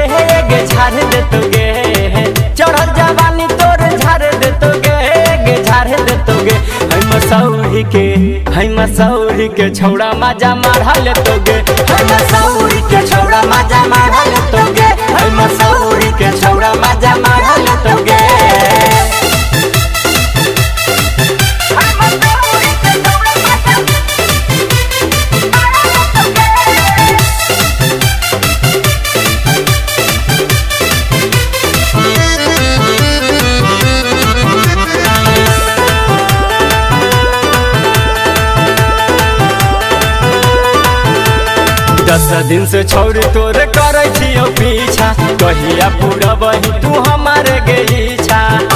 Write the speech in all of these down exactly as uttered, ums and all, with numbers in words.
गे झाड़ दे तोगे चढ़ल जवानी तोर झाड़ दे तोगे गे झाड़ दे तोगे है मसौरी के है मसौरी के छौड़ा मजा मारा ले तोगे है मसौरी के छौड़ा मजा मारा ले तोगे है मसौरी के छौड़ा मजा मारा ले तोगे। दस दिन से छोड़ तोर करे छियो पीछा कहिया पूरा बही तू हमारे के इच्छा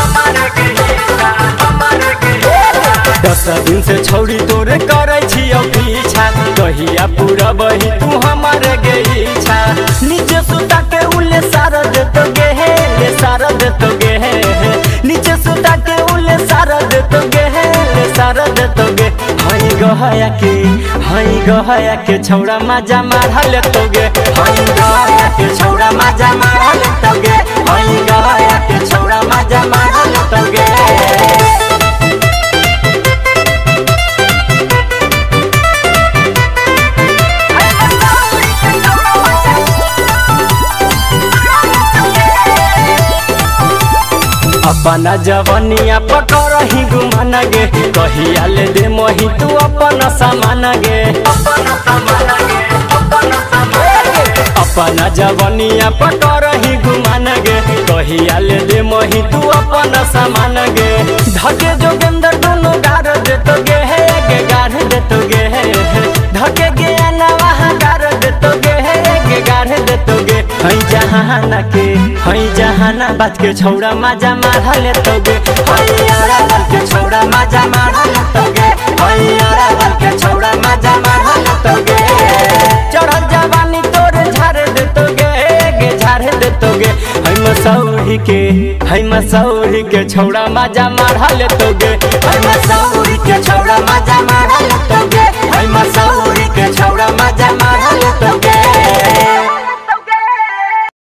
दस दिन से छोड़ी तोर करे छियो पीछा कहिया पूरा बही तू हमारे के इच्छा नीचे सुता के उले सारा दे तोगे हे ले सारा दे तोगे हे नीचे सुता के उले सारा दे तोगे हे ले सारा दे तोगे हई गहया के हई गहया के छौड़ा मजा मारा ले तोगे हई गहया के छौड़ा मजा मारा ले तोगे हई गहया के छौड़ा मजा मारा ले तोगे। अपना जवनिया पकड़ ही घुमान गे कहिया ले दे मोही तू अपन सामान गे अपना जवनिया पकड़ ही घुमान गे कहिया ले दे मोही तू अपन सामान गे धके जोगेंद्र दोनों गार दे तोगे हे गे गार दे तोगे हे धके गे नवा गार दे तोगे हे गे गार दे तोगे हई जहाना के हई जहाना बात के छौड़ा मजा मारा ले तोगे हई आरा बाल के छौड़ा मजा मारा ले तोगे हई आरा बाल के छौड़ा मजा मारा ले तोगे चढ़ल जवानी तोर झाड़ दे तोगे गे झाड़ दे तोगे हई मसौरी के हई मसौरी के छौड़ा मजा मारा ले तोगे हई मसौरी के छौड़ा मजा मारा ले तोगे हई मसौरी के छौड़ा मजा मारा ले तोगे।